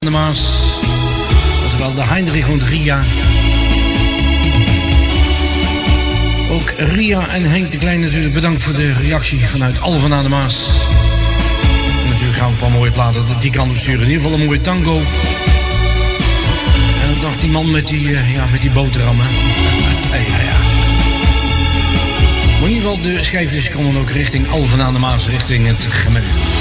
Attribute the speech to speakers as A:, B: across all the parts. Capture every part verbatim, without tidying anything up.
A: de Maas. Oftewel de Heinrich und Ria. Ook Ria en Henk de Klein natuurlijk bedankt voor de reactie vanuit Alphen aan de Maas. En natuurlijk gaan we een paar mooie platen die kant op sturen. In ieder geval een mooie tango. En ook nog die man met die, uh, ja, met die boterham. Hè. Ja, ja, ja. Maar in ieder geval de schijfjes komen ook richting Alphen aan de Maas, richting het gemet.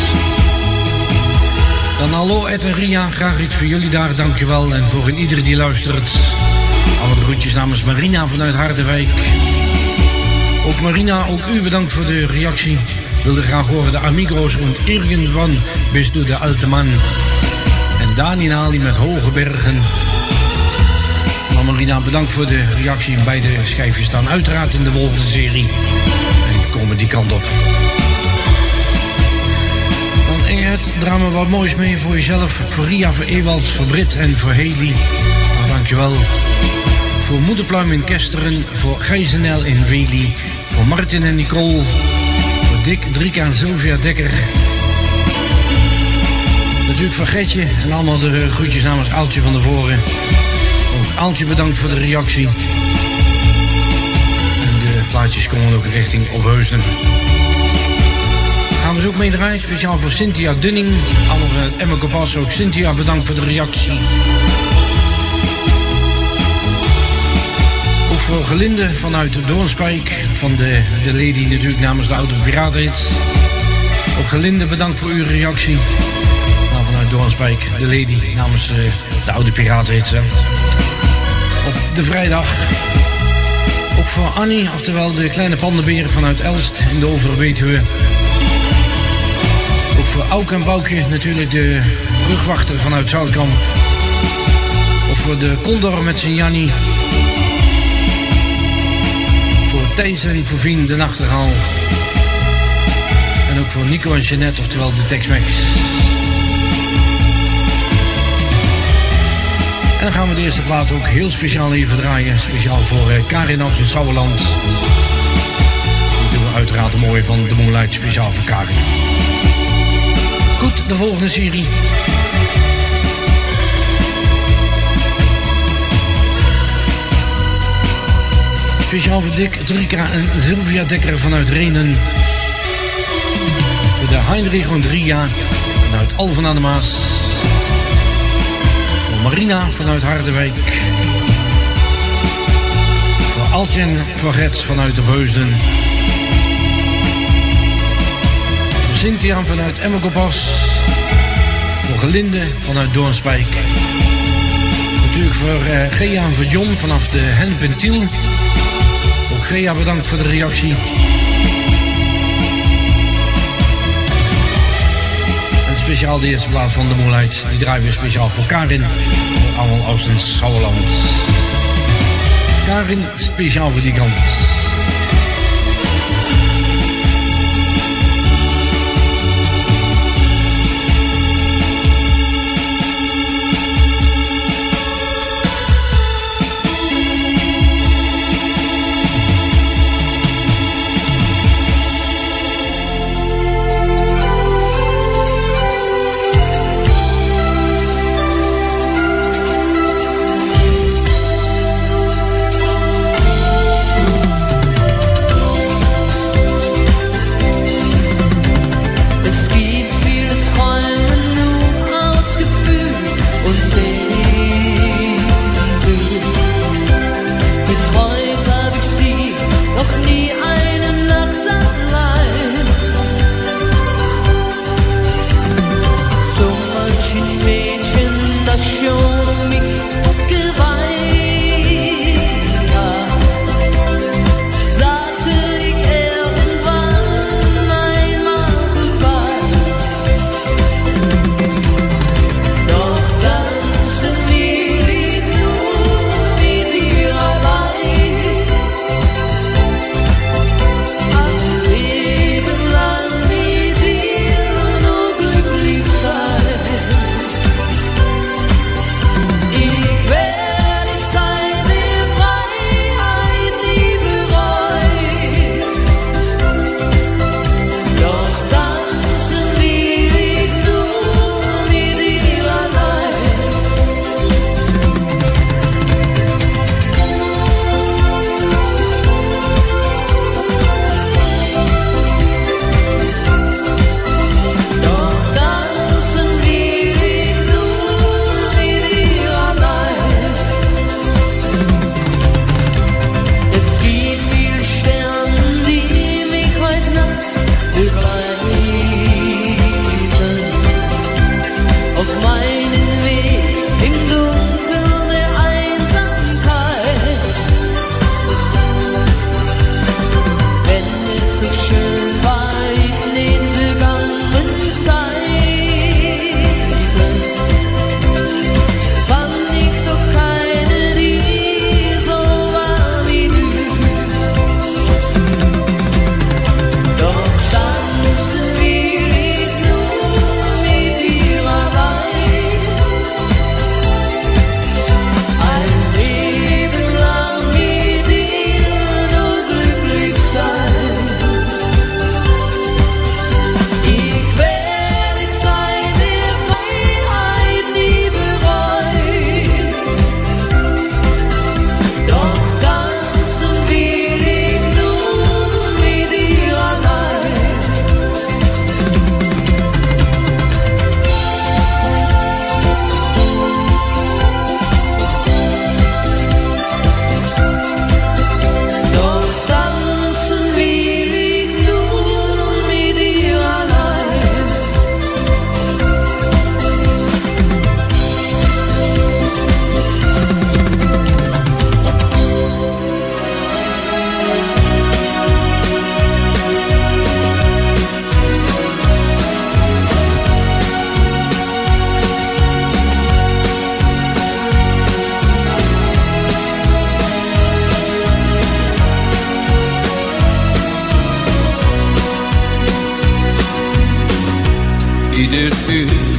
A: Dan hallo Ed en Ria, graag iets voor jullie daar, dankjewel. En voor iedereen die luistert. Alle groetjes namens Marina vanuit Harderwijk. Ook Marina, ook u bedankt voor de reactie. Wilde graag horen de Amigos en irgendwann bist du de alte man. En Dani Nali met Hoge Bergen. Maar Marina, bedankt voor de reactie. Beide schijfjes staan uiteraard in de volgende serie. En komen die kant op. Dan eh, drama wat moois mee voor jezelf. Voor Ria, voor Ewald, voor Brit en voor Haley. Nou, dankjewel. Voor Moederpluim in Kesteren. Voor Gijzenel in Wely. Voor Martin en Nicole. Voor Dick, Drika en Sylvia Dekker. Natuurlijk voor Getje. En allemaal de groetjes namens Aaltje van de Voren. Ook Aaltje bedankt voor de reactie. En de plaatjes komen ook richting Opheusden. Gaan we ze ook meedraaien. Speciaal voor Cynthia Dunning. Andere Emma Kopas ook. Cynthia bedankt voor de reactie. Ook voor Gelinde vanuit Doornspijk. Van de, de lady natuurlijk namens de Oude Piratenrit. Ook Gelinde bedankt voor uw reactie. Nou, vanuit Doornspijk. De lady namens uh, de Oude Piratenrit. Op de vrijdag. Ook voor Annie. Oftewel de kleine pandenbeer vanuit Elst in de Overbetuwe. Ook voor Auke en Boukje natuurlijk de brugwachter vanuit Zoutkamp. Of voor de Condor met zijn Jannie. Voor Thijs en voor Vien de Nachtegaal. En ook voor Nico en Jeanette, oftewel de Tex-Mex. En dan gaan we de eerste plaat ook heel speciaal even draaien. Speciaal voor uh, Karin uit het Sauerland. Die doen we uiteraard een mooie van de Moonlight, speciaal voor Karin. Goed, de volgende serie. Speciaal voor Dick, Drika en Sylvia Dekker vanuit Renen. Voor de Heinrich und Ria vanuit Alphen aan de Maas. Voor Marina vanuit Harderwijk. Voor Altje en Forget vanuit de Opheusden. Voor Cynthia vanuit Emmerkopas. Voor Gelinde vanuit Doornspijk. Natuurlijk voor uh, Gea en voor John vanaf de Henp en Tiel. Ook Gea bedankt voor de reactie. En speciaal de eerste plaats van de Moonlight. Die draaien we speciaal voor Karin. Allemaal uit het Sauerland. Karin speciaal voor die kant.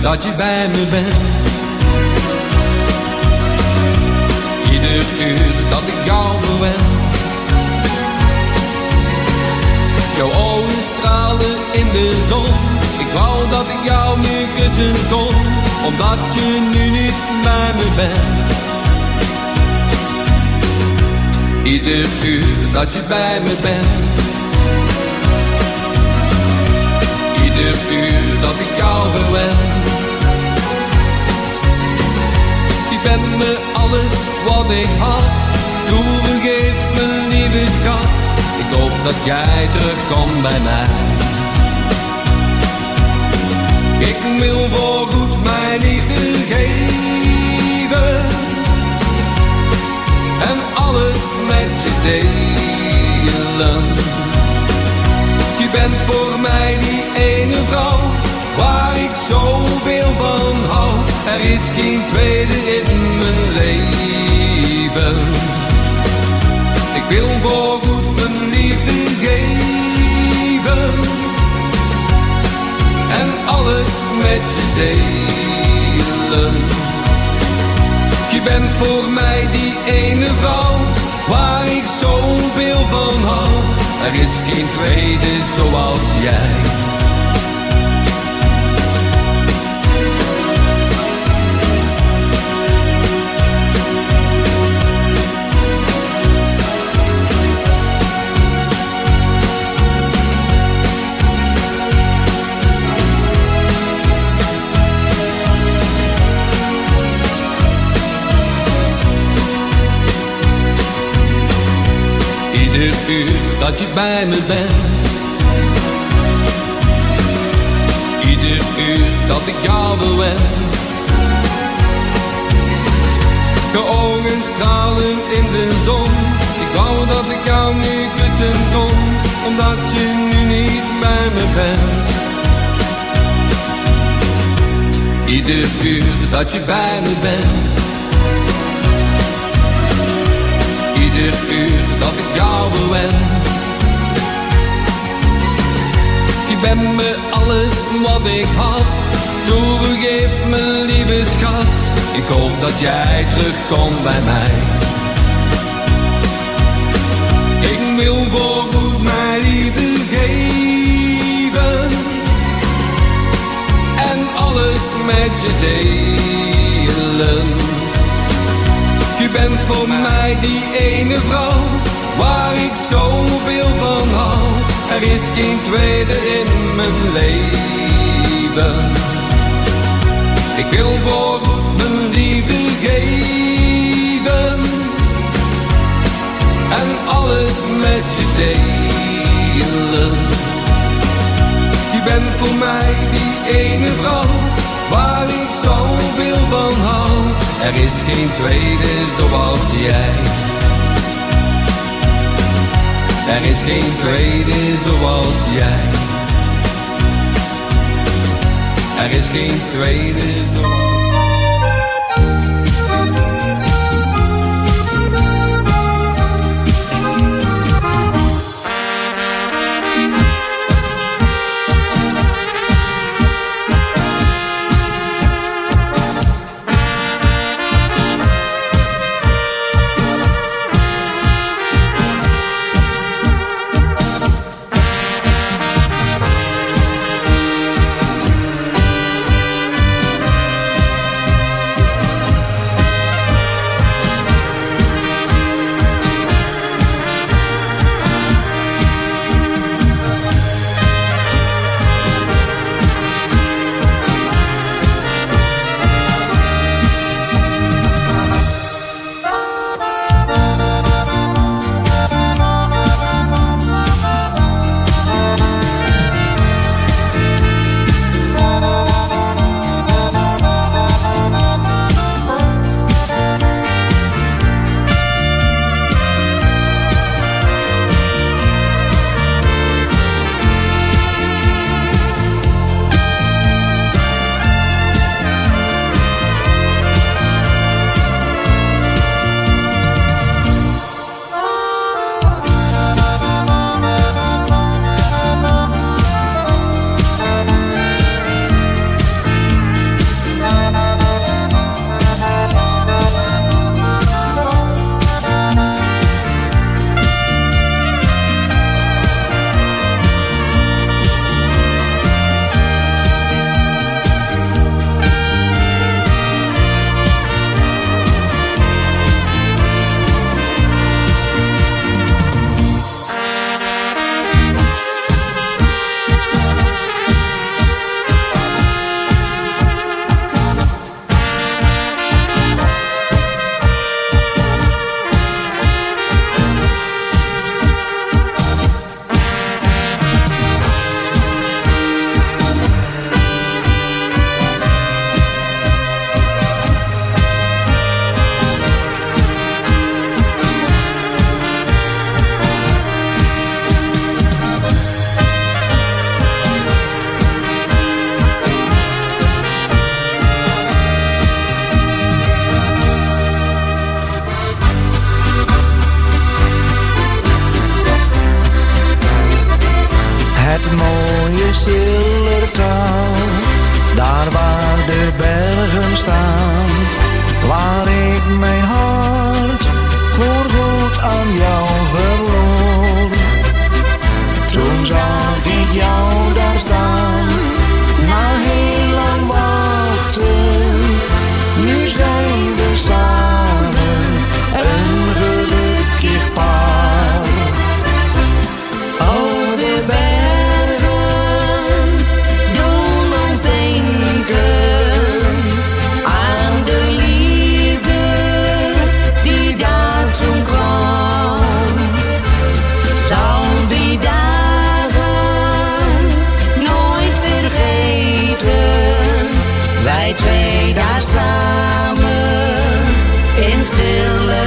B: dat je bij me bent. Ieder uur dat ik jou bewen. Jouw ogen stralen in de zon. Ik wou dat ik jou nu kussen kon, omdat je nu niet bij me bent. Ieder uur dat je bij me bent. Ieder uur dat ik jou verwen. Je bent me alles wat ik had. Toegeef me lieve schat. Ik hoop dat jij terugkomt bij mij. Ik wil voorgoed mijn liefde geven. En alles met je delen. Je bent voor mij die ene vrouw waar ik zoveel van hou. Er is geen tweede in mijn leven. Ik wil voorgoed mijn liefde geven. En alles met je delen. Je bent voor mij die ene vrouw waar ik zoveel van hou. Er is geen tweede zoals jij. Ieder uur dat je bij me bent. Ieder uur dat ik jou bewen. Je ogen stralen in de zon. Ik wou dat ik jou nu kussen kon, omdat je nu niet bij me bent. Ieder uur dat je bij me bent. Ieder uur dat ik jou bewen. Je bent me alles wat ik had. Toegeef me lieve schat. Ik hoop dat jij terugkomt bij mij. Ik wil voorgoed mijn liefde geven. En alles met je delen. Je bent voor mij die ene vrouw waar ik zoveel van hou. Er is geen tweede in mijn leven. Ik wil voorgoed mijn liefde geven. En alles met je delen. Je bent voor mij die ene vrouw waar ik zoveel van hou. Er is geen tweede zoals jij. Er is geen tweede zoals jij. Er is geen tweede zoals...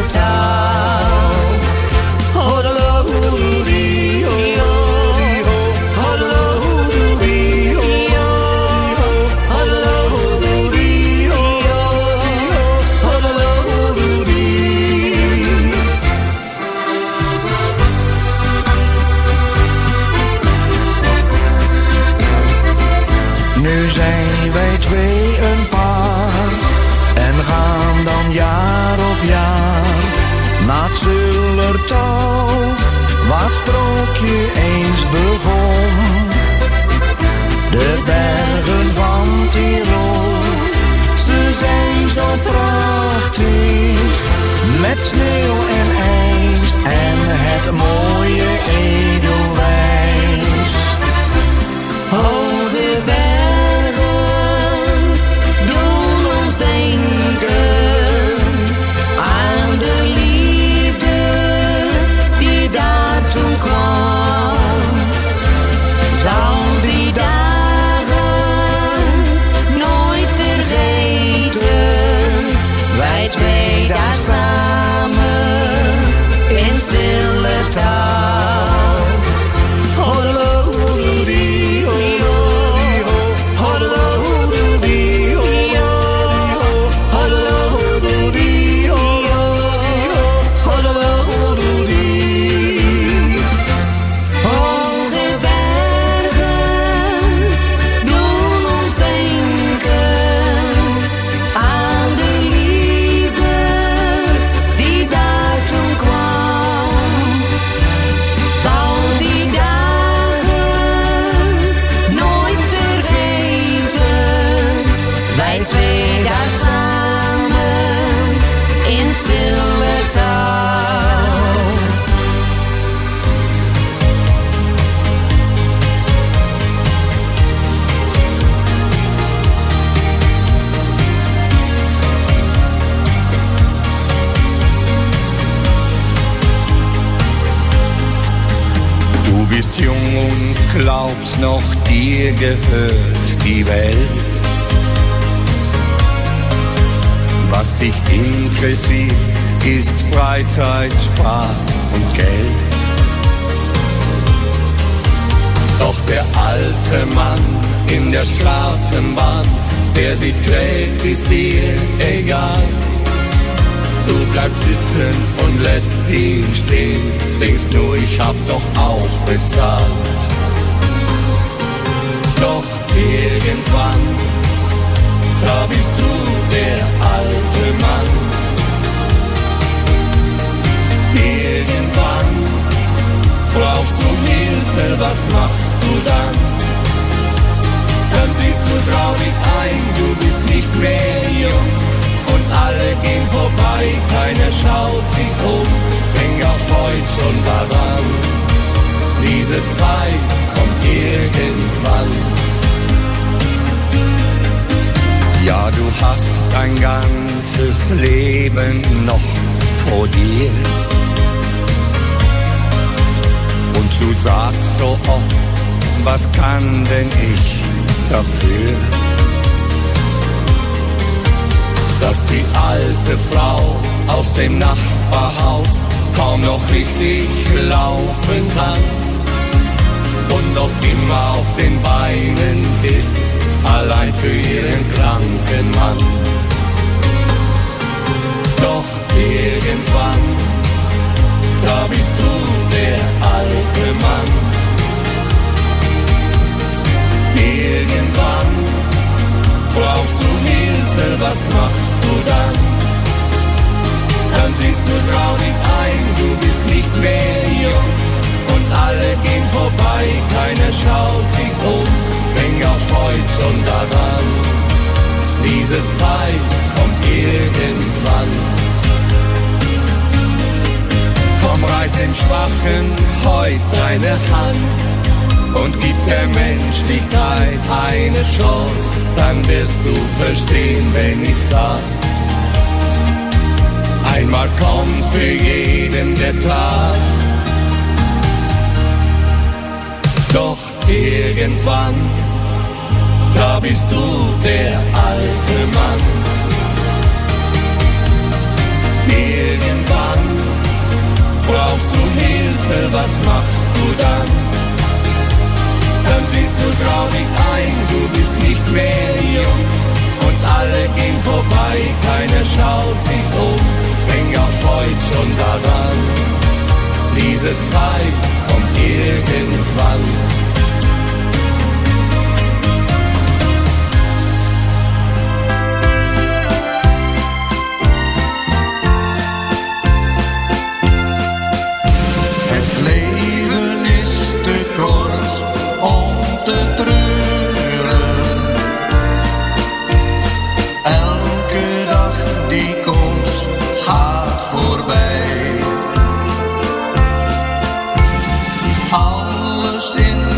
C: Tal.
D: Nu zijn wij twee een paar en gaan dan jaar op jaar naar het Zullertouw, waar het sprookje eens begon. De bergen van Tirol, ze zijn zo prachtig, met sneeuw en ijs en het mooie edelwijs.
C: Hoge bergen doen ons denken aan de liefde die daar toen kwam. Zal die dagen nooit vergeten, wij twee daar samen in stille taal.
D: Glaubst noch, dir gehört die Welt. Was dich interessiert, ist Freizeit, Spaß und Geld. Doch der alte Mann in der Straßenbahn, der sie trägt, ist dir egal. Du bleibst sitzen und lässt ihn stehen, denkst nur, ich hab doch auch bezahlt. Doch irgendwann, da bist du der alte Mann. Irgendwann brauchst du Hilfe, was machst du dann? Dann siehst du traurig ein, du bist nicht mehr jung. Und alle gehen vorbei, keiner schaut sich um. Denk auch heute schon daran, diese Zeit kommt irgendwann. Ja, du hast dein ganzes Leben noch vor dir. Und du sagst so oft, was kann denn ich dafür? Dass die alte Frau aus dem Nachbarhaus kaum noch richtig laufen kann und noch immer auf den Beinen ist, allein für ihren kranken Mann. Doch irgendwann, da bist du der alte Mann. Irgendwann brauchst du Hilfe, was machst du dann? Dann siehst du traurig ein, du bist nicht mehr jung. Und alle gehen vorbei, keiner schaut sich um. Denk auch heute schon daran, diese Zeit kommt irgendwann. Komm, reit dem Schwachen heut deine Hand und gib der Menschlichkeit eine Chance, dann wirst du verstehen, wenn ich sag, einmal kommt für jeden der Tag. Doch irgendwann, da bist du der alte Mann. Irgendwann alle gehen vorbei, keiner schaut sich um, denk auf heute schon daran. Diese Zeit kommt irgendwann.
E: Het leven is te kort om te treuren. Elke dag die komt, gaat voorbij. Alles in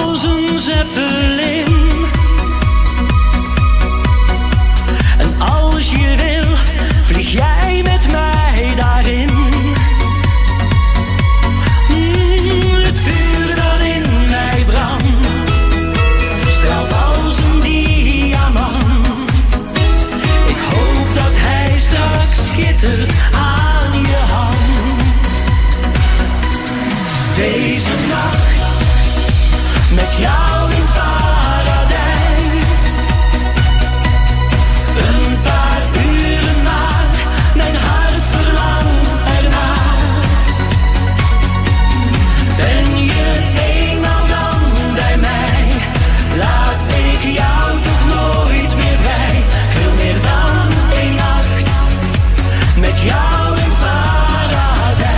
F: als een zeppelin. En als je wil, vlieg jij met mij daarin. Mm, het vuur dat in mij brandt, straalt als een diamant. Ik hoop dat hij straks schittert aan je hand. Deze nacht met jou in het paradijs. Een paar uren maar, mijn hart verlangt ernaar. Ben je eenmaal dan bij mij, laat ik jou toch nooit meer vrij. Ik wil meer dan één nacht met jou in het paradijs.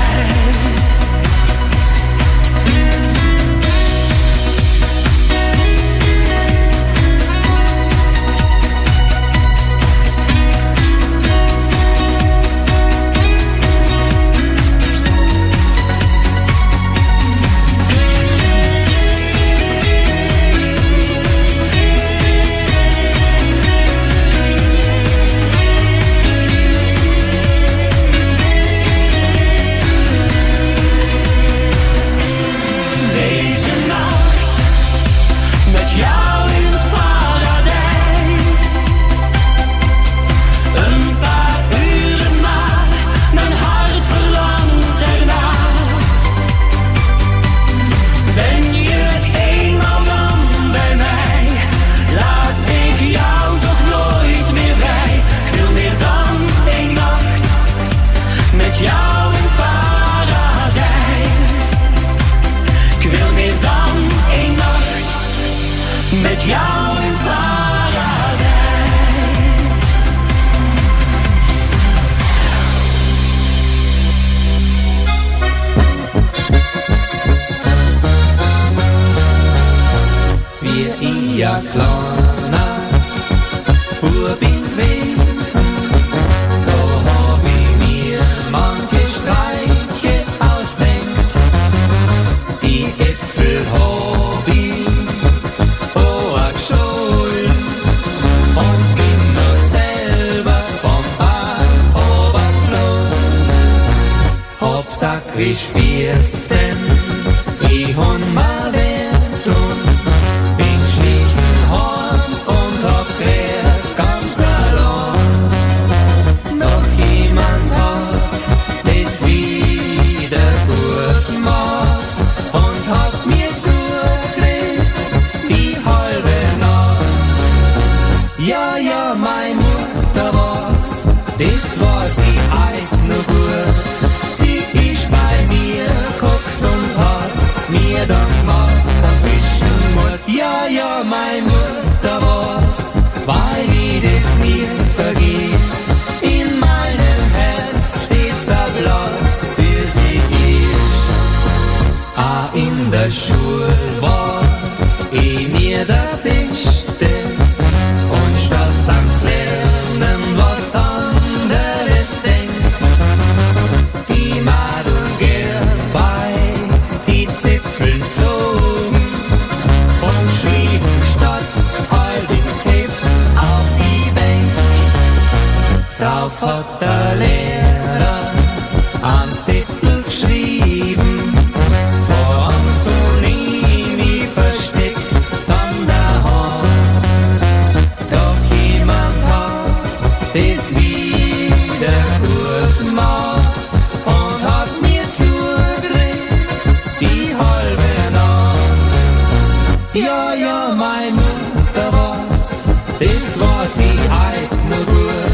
F: Met jou in paradijs.
B: Wir in ja kleiner Bub bin gewesen, da hab ich mir manche Streiche ausdenkt. Die Äpfel hab ich wie spürst denn, ich hab mal wert und bin geschlichen heim und hab gerät ganz allein. Doch jemand hat das wieder gut gemacht und hat mir zugeredet die halbe Nacht. Ja, ja, mein Mutter war's, das war sie alt nur gut. Ja, ja, mein Mutter war's, weil ich das nie vergiss. In meinem Herz steht's ein Platz für sie ist. Ah, in der Schule war ich mir der Beste und statt ans Lernen was anderes denkt. Die Madel gern bei die Zipfel zogen und schrieben statt allerdings Heft auf die Bank. Drauf hat der Lehrer am Zettel geschrieben, vor Mussolini versteckt dann daheim. Doch jemand hat das wieder gut gemacht und hat mir zugeredet die halbe Nacht. Ja, ja, mein Mutter war's, das war sie alt nur gut.